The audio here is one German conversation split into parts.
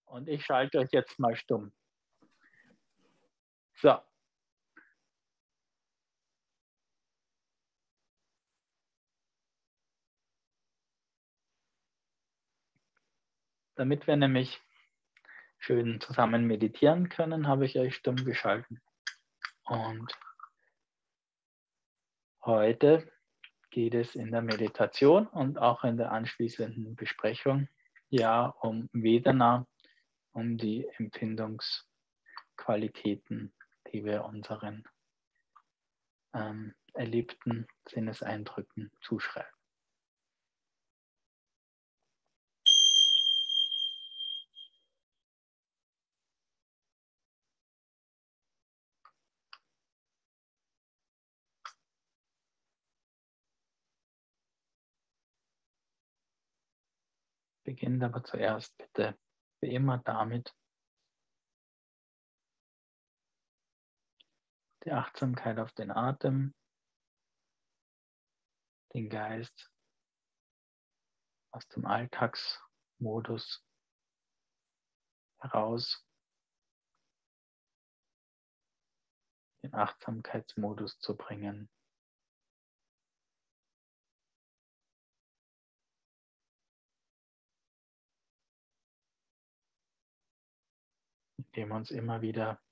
Und ich schalte euch jetzt mal stumm. So. Damit wir nämlich schön zusammen meditieren können, habe ich euch stumm geschalten. Und heute geht es in der Meditation und auch in der anschließenden Besprechung ja um Vedana, um die Empfindungsqualitäten, die wir unseren erlebten Sinneseindrücken zuschreiben. Beginnt aber zuerst bitte wie immer damit, die Achtsamkeit auf den Atem, den Geist aus dem Alltagsmodus heraus, den Achtsamkeitsmodus zu bringen. Indem uns immer wieder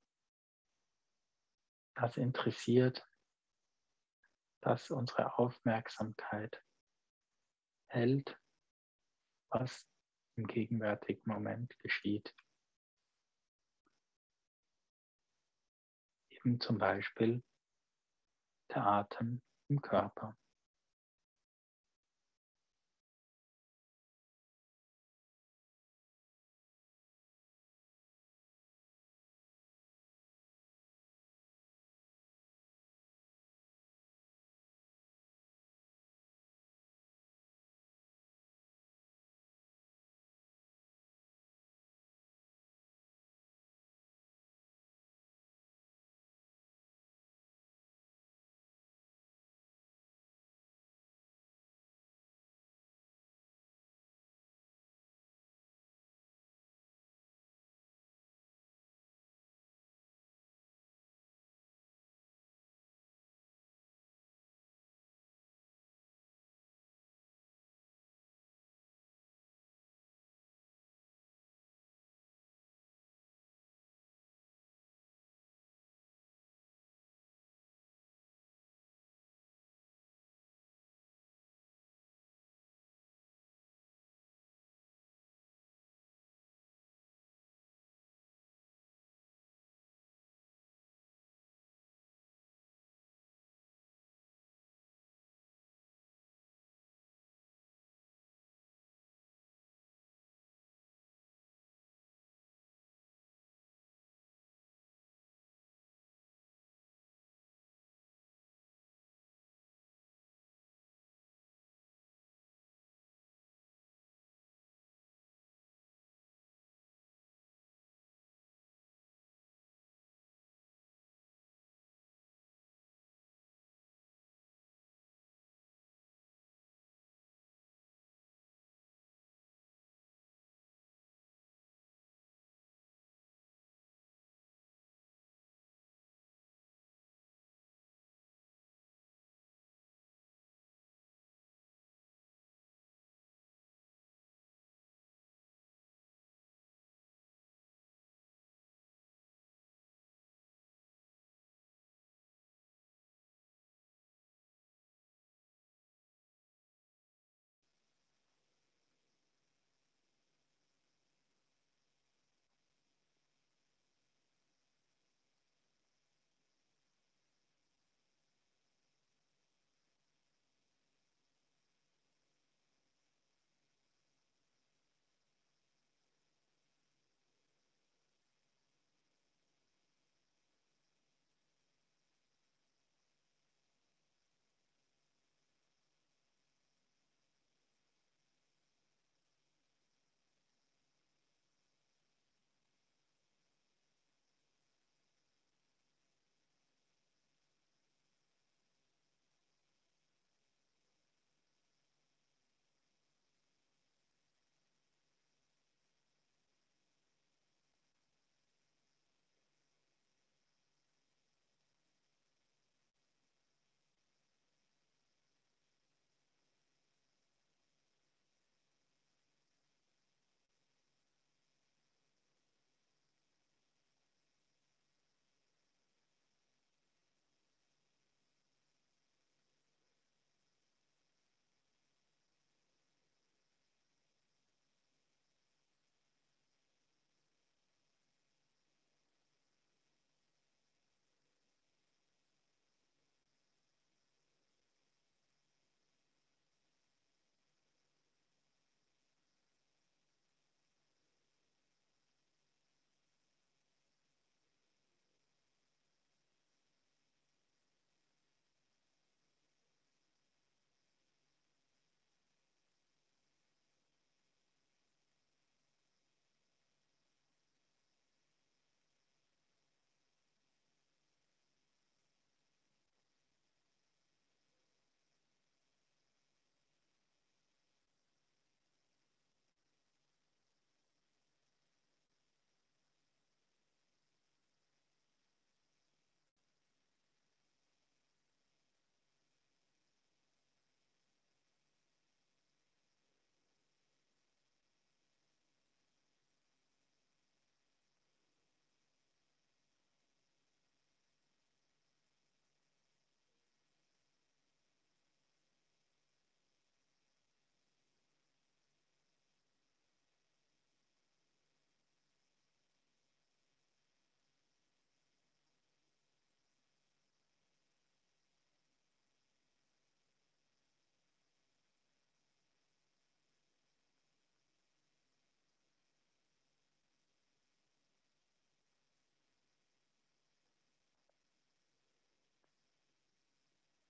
das interessiert, dass unsere Aufmerksamkeit hält, was im gegenwärtigen Moment geschieht. Eben zum Beispiel der Atem im Körper.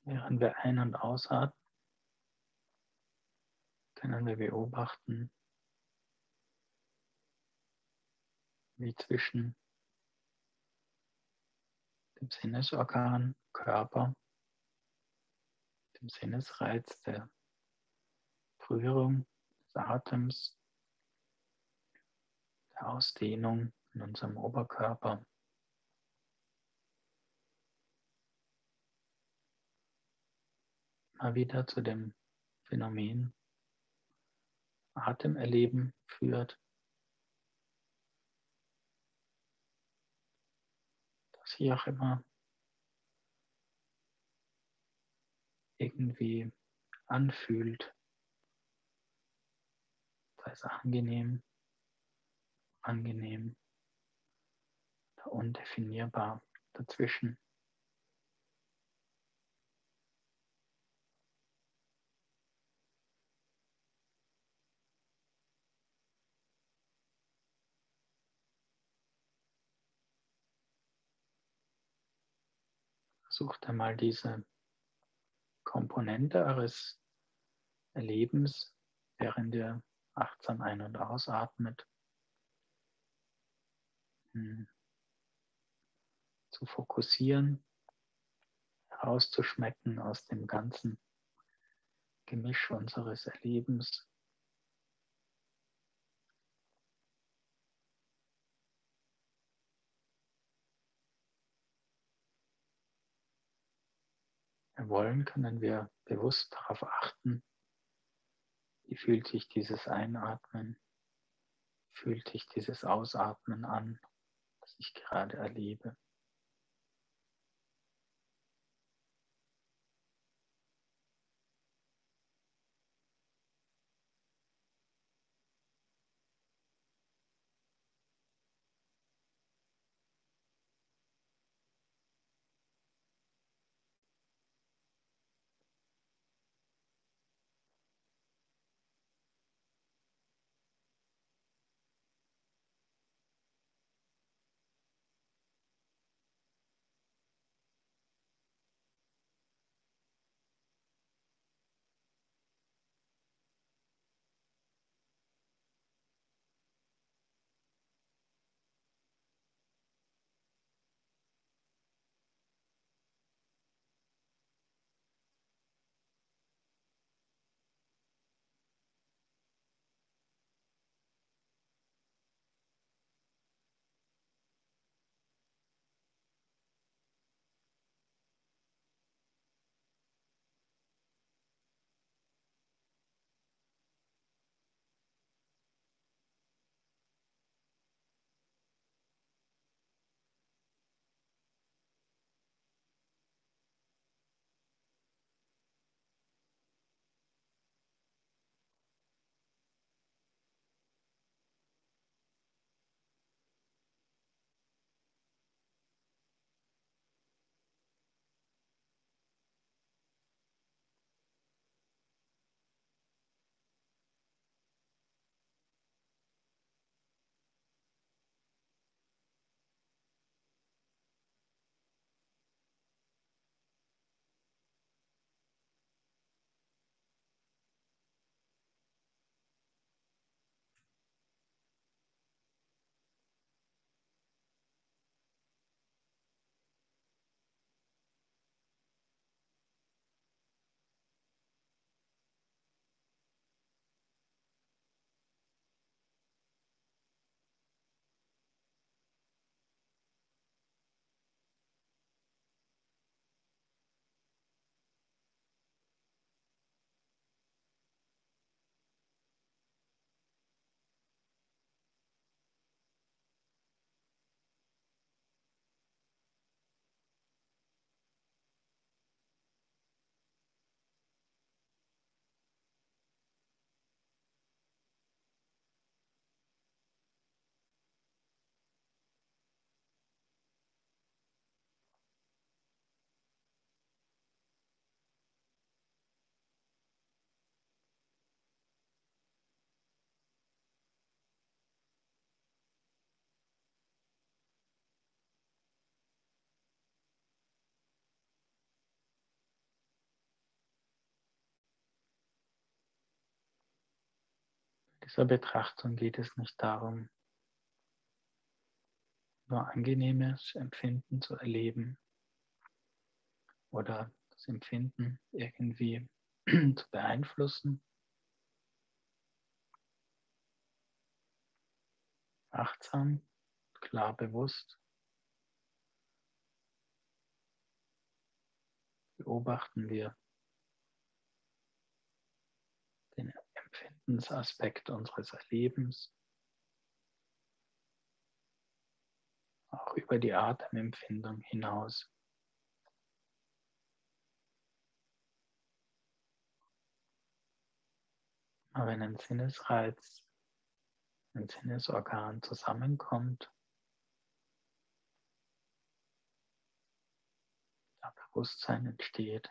Während wir ein- und ausatmen, können wir beobachten, wie zwischen dem Sinnesorgan, Körper, dem Sinnesreiz der Berührung des Atems, der Ausdehnung in unserem Oberkörper, mal wieder zu dem Phänomen Atemerleben führt, das sich auch immer irgendwie anfühlt, sei es angenehm oder undefinierbar dazwischen. Versucht einmal diese Komponente eures Erlebens, während ihr achtsam ein- und ausatmet, hm, zu fokussieren, herauszuschmecken aus dem ganzen Gemisch unseres Erlebens. Wir wollen, können wir bewusst darauf achten, wie fühlt sich dieses Einatmen, fühlt sich dieses Ausatmen an, das ich gerade erlebe. dieser Betrachtung geht es nicht darum, nur angenehmes Empfinden zu erleben oder das Empfinden irgendwie zu beeinflussen. Achtsam, klar bewusst beobachten wir den Empfindensaspekt unseres Erlebens, auch über die Atemempfindung hinaus. Aber wenn ein Sinnesreiz, ein Sinnesorgan zusammenkommt, da Bewusstsein entsteht,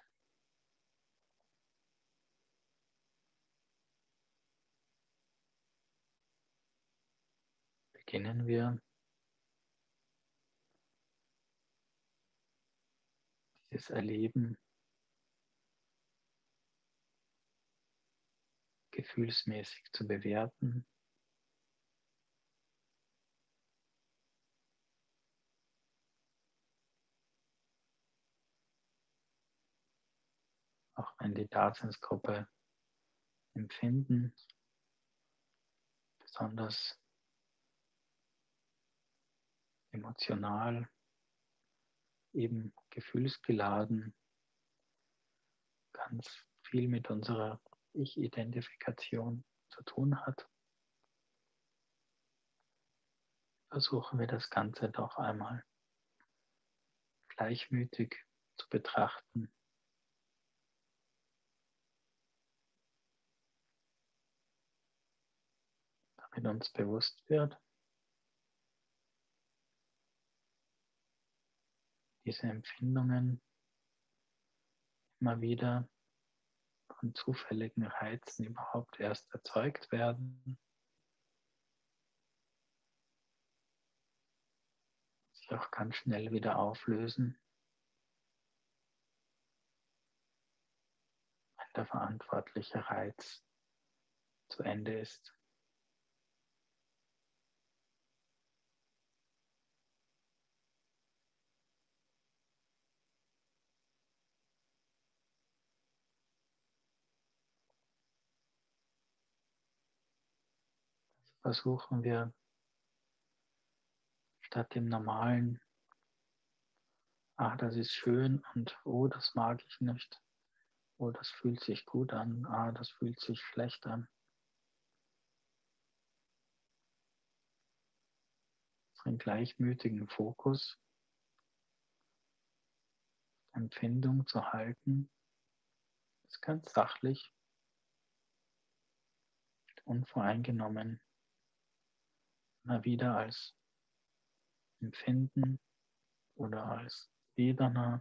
beginnen wir dieses Erleben gefühlsmäßig zu bewerten, auch wenn die Daseinsgruppe Empfinden besonders emotional, eben gefühlsgeladen, ganz viel mit unserer Ich-Identifikation zu tun hat, versuchen wir das Ganze doch einmal gleichmütig zu betrachten, damit uns bewusst wird, diese Empfindungen immer wieder von zufälligen Reizen überhaupt erst erzeugt werden, sich auch ganz schnell wieder auflösen, wenn der verantwortliche Reiz zu Ende ist. Versuchen wir statt dem normalen, das ist schön und oh, das mag ich nicht, oh, das fühlt sich gut an, das fühlt sich schlecht an, unseren gleichmütigen Fokus, Empfindung zu halten, ist ganz sachlich, unvoreingenommen, immer wieder als Empfinden oder als Vedana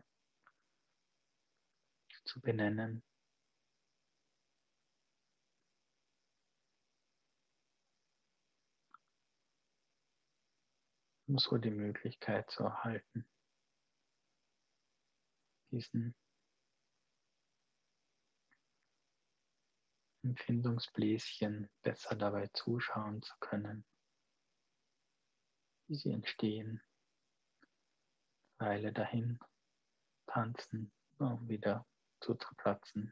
zu benennen, um so die Möglichkeit zu erhalten, diesen Empfindungsbläschen besser dabei zuschauen zu können, wie sie entstehen, eine Weile dahin tanzen, um wieder zuzuplatzen.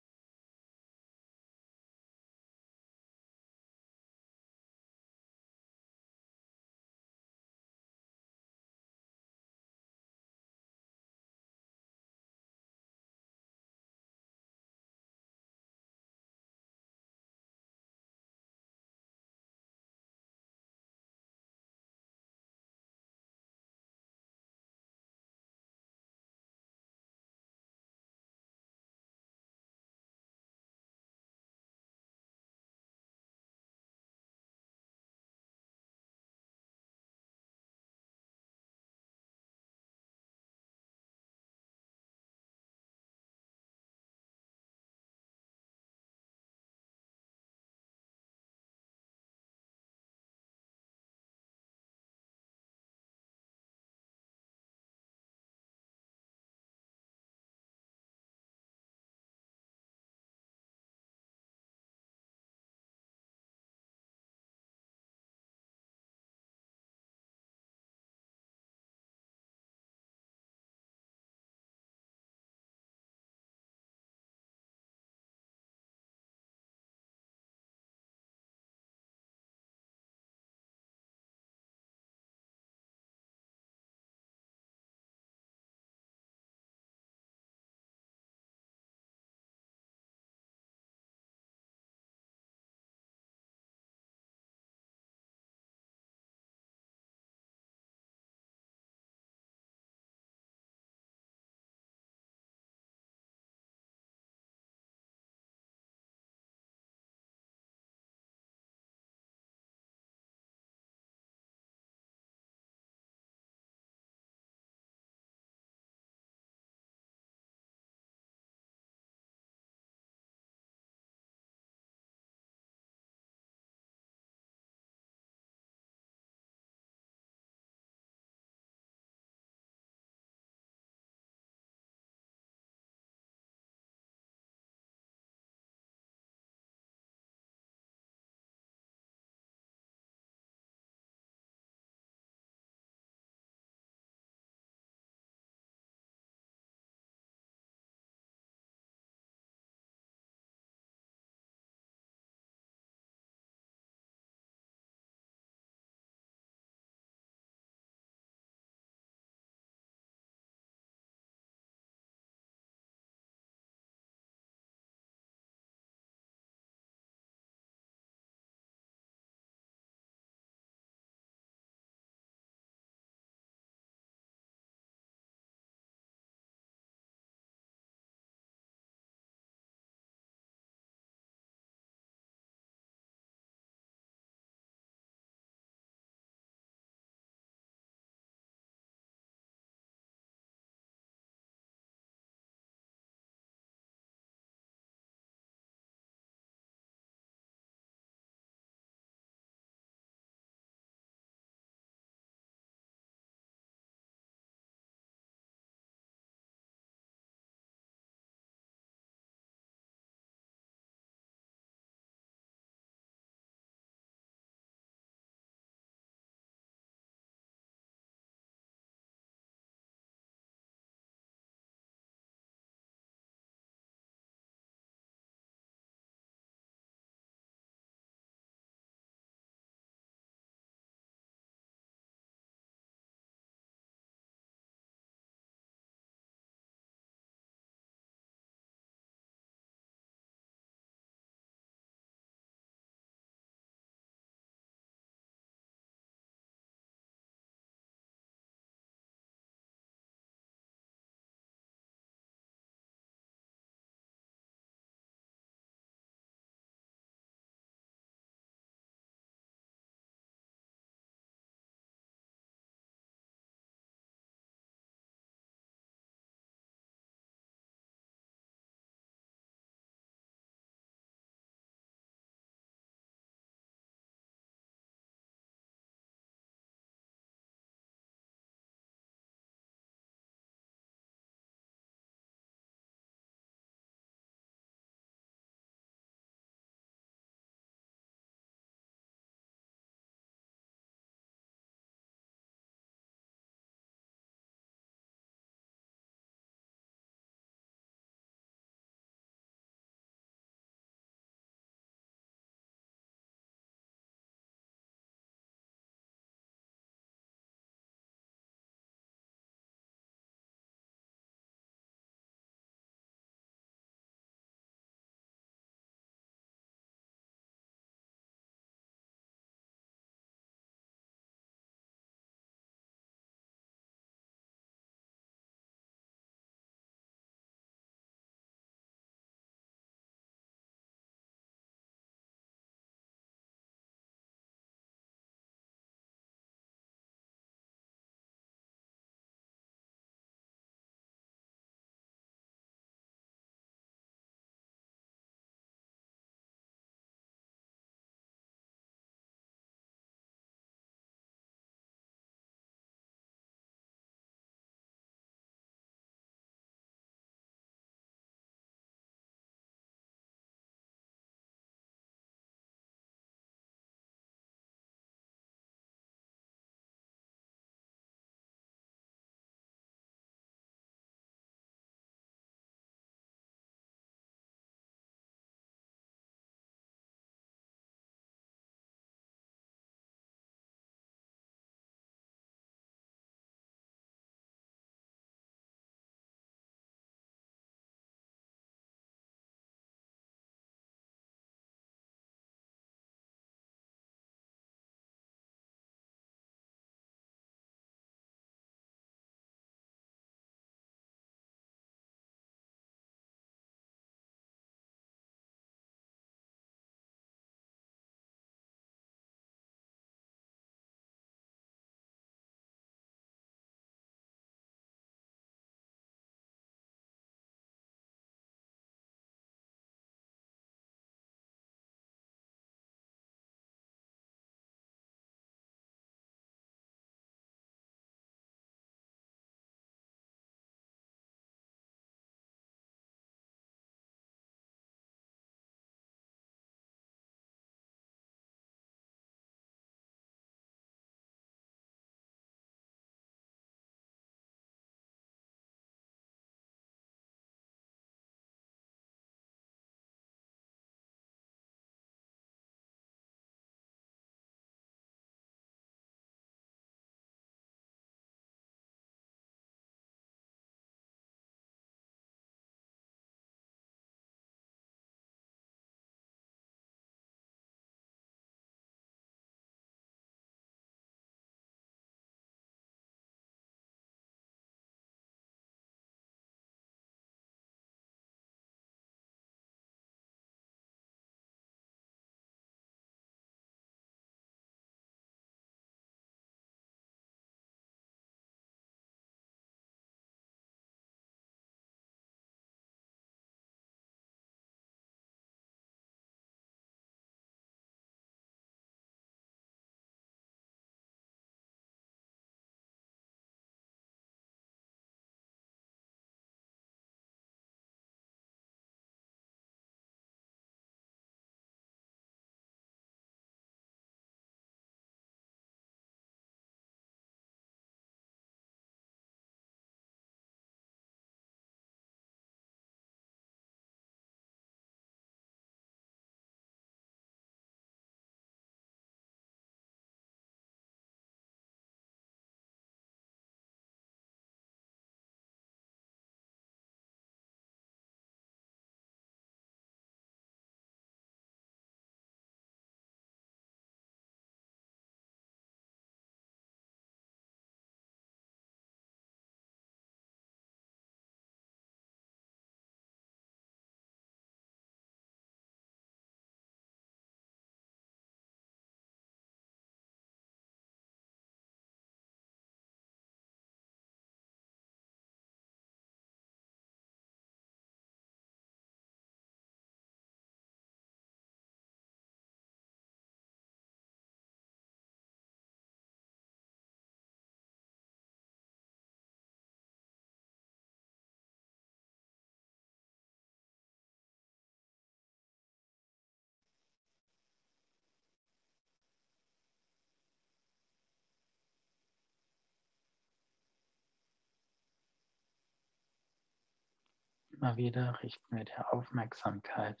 Immer wieder richten wir die Aufmerksamkeit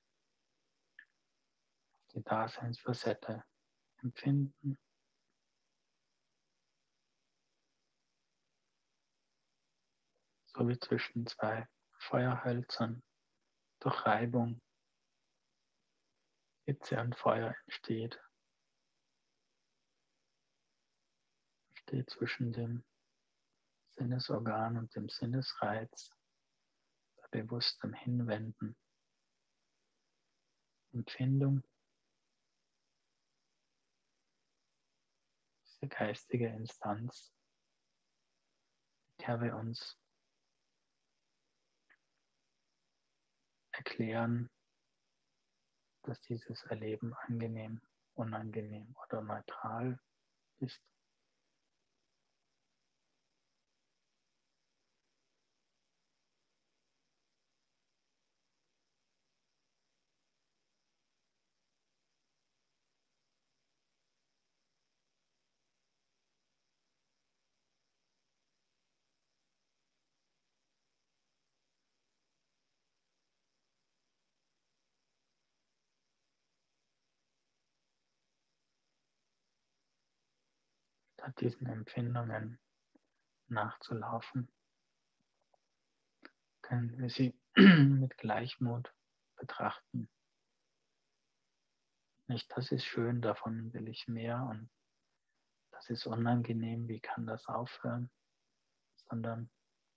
auf die Daseinsfacette, Empfinden, so wie zwischen zwei Feuerhölzern durch Reibung Hitze und Feuer entsteht zwischen dem Sinnesorgan und dem Sinnesreiz, bei bewusstem Hinwenden, Empfindung, diese geistige Instanz, mit der wir uns erklären, dass dieses Erleben angenehm, unangenehm oder neutral ist. Statt diesen Empfindungen nachzulaufen, können wir sie mit Gleichmut betrachten. Nicht, das ist schön, davon will ich mehr und das ist unangenehm, wie kann das aufhören, sondern,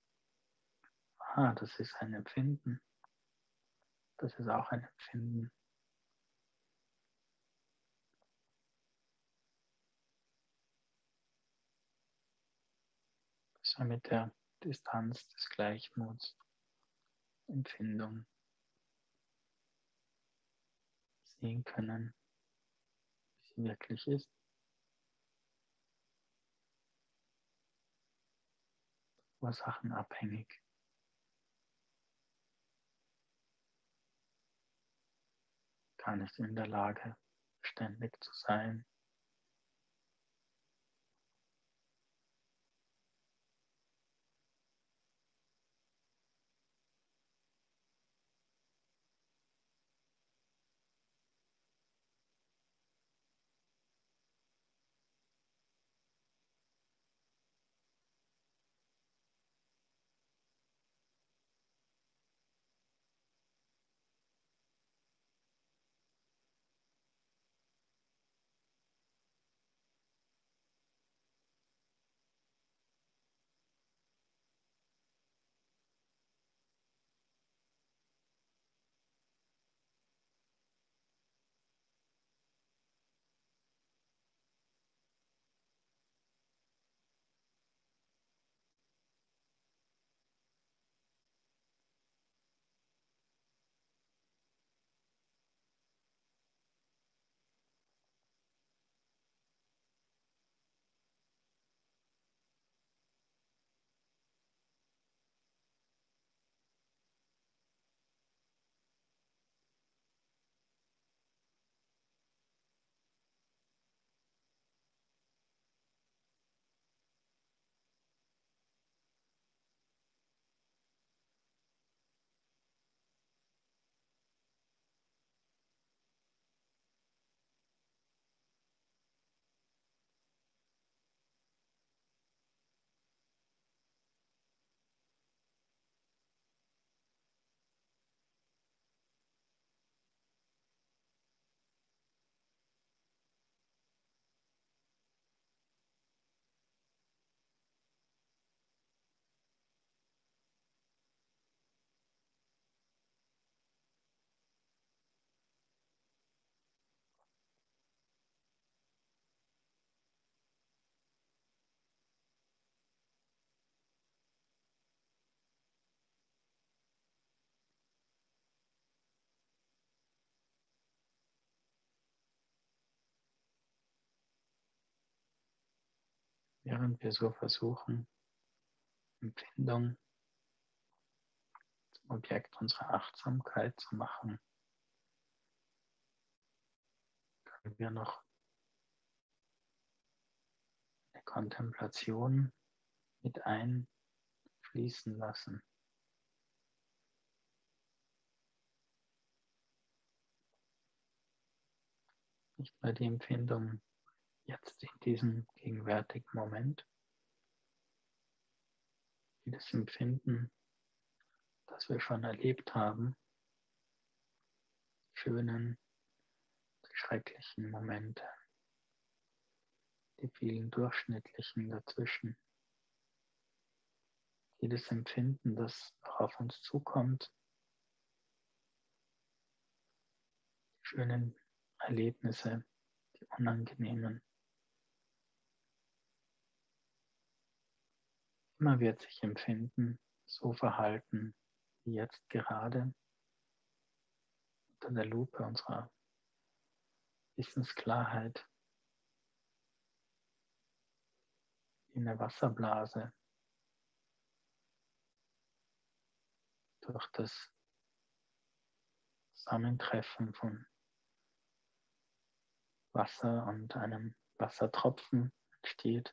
das ist ein Empfinden, das ist auch ein Empfinden. Dass wir mit der Distanz des Gleichmuts, Empfindung sehen können, wie sie wirklich ist. Ursachenabhängig. Gar nicht in der Lage, ständig zu sein. Während wir so versuchen, Empfindung zum Objekt unserer Achtsamkeit zu machen, können wir noch eine Kontemplation mit einfließen lassen. nicht mehr die Empfindung jetzt in diesem gegenwärtigen Moment, jedes Empfinden, das wir schon erlebt haben, die schönen, die schrecklichen Momente, die vielen durchschnittlichen dazwischen, jedes Empfinden, das auch auf uns zukommt, die schönen Erlebnisse, die unangenehmen. Immer wird sich Empfinden so verhalten, wie jetzt gerade unter der Lupe unserer Wissensklarheit, wie in der Wasserblase, durch das Zusammentreffen von Wasser und einem Wassertropfen entsteht.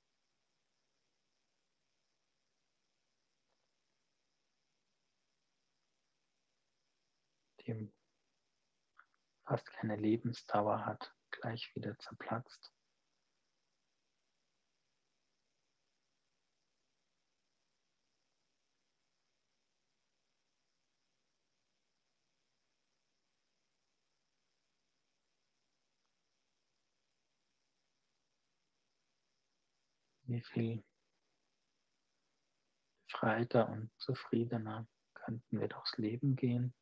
Die fast keine Lebensdauer hat, gleich wieder zerplatzt. Wie viel befreiter und zufriedener könnten wir durchs Leben gehen,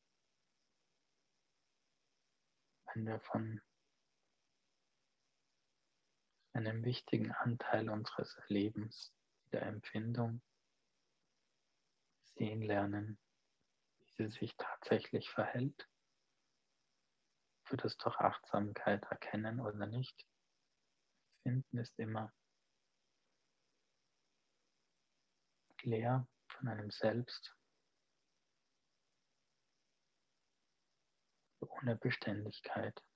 wenn wir von einem wichtigen Anteil unseres Lebens, der Empfindung, sehen lernen, wie sie sich tatsächlich verhält, für das durch Achtsamkeit erkennen oder nicht. Empfinden ist immer leer von einem Selbst, ohne Beständigkeit.